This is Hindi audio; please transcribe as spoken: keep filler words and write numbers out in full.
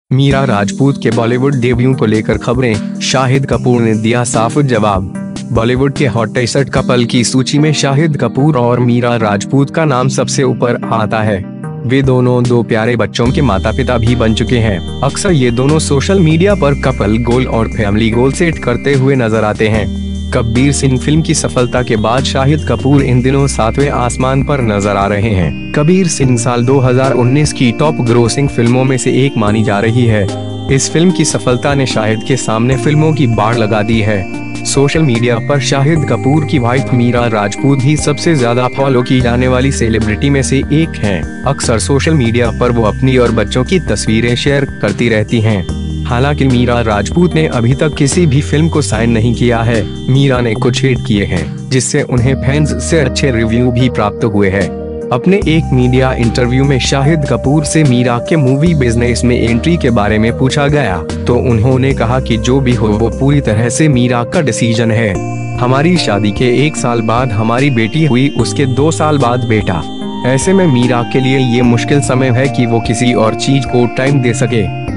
मीरा राजपूत के बॉलीवुड डेब्यू को लेकर खबरें, शाहिद कपूर ने दिया साफ जवाब। बॉलीवुड के हॉटेस्ट कपल की सूची में शाहिद कपूर और मीरा राजपूत का नाम सबसे ऊपर आता है। वे दोनों दो प्यारे बच्चों के माता पिता भी बन चुके हैं। अक्सर ये दोनों सोशल मीडिया पर कपल गोल और फैमिली गोल सेट करते हुए नजर आते हैं। कबीर सिंह फिल्म की सफलता के बाद शाहिद कपूर इन दिनों सातवें आसमान पर नजर आ रहे हैं। कबीर सिंह साल दो हज़ार उन्नीस की टॉप ग्रोसिंग फिल्मों में से एक मानी जा रही है। इस फिल्म की सफलता ने शाहिद के सामने फिल्मों की बाढ़ लगा दी है। सोशल मीडिया पर शाहिद कपूर की वाइफ मीरा राजपूत भी सबसे ज्यादा फॉलो की जाने वाली सेलिब्रिटी में से एक हैं। अक्सर सोशल मीडिया पर वो अपनी और बच्चों की तस्वीरें शेयर करती रहती हैं। हालांकि मीरा राजपूत ने अभी तक किसी भी फिल्म को साइन नहीं किया है। मीरा ने कुछ हिट किए हैं, जिससे उन्हें फैंस से अच्छे रिव्यू भी प्राप्त हुए हैं। अपने एक मीडिया इंटरव्यू में शाहिद कपूर से मीरा के मूवी बिजनेस में एंट्री के बारे में पूछा गया तो उन्होंने कहा कि जो भी हो वो पूरी तरह से मीरा का डिसीजन है। हमारी शादी के एक साल बाद हमारी बेटी हुई, उसके दो साल बाद बेटा। ऐसे में मीरा के लिए ये मुश्किल समय है कि वो किसी और चीज को टाइम दे सके।